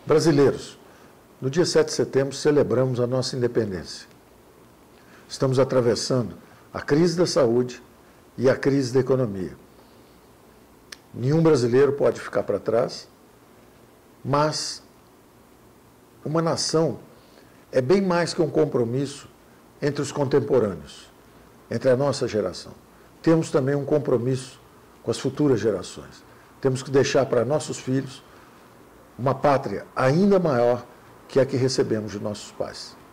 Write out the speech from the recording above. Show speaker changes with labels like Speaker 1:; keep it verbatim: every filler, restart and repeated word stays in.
Speaker 1: Brasileiros, no dia sete de setembro celebramos a nossa independência. Estamos atravessando a crise da saúde e a crise da economia. Nenhum brasileiro pode ficar para trás, mas uma nação é bem mais que um compromisso entre os contemporâneos, entre a nossa geração. Temos também um compromisso com as futuras gerações. Temos que deixar para nossos filhos uma pátria ainda maior que a que recebemos de nossos pais.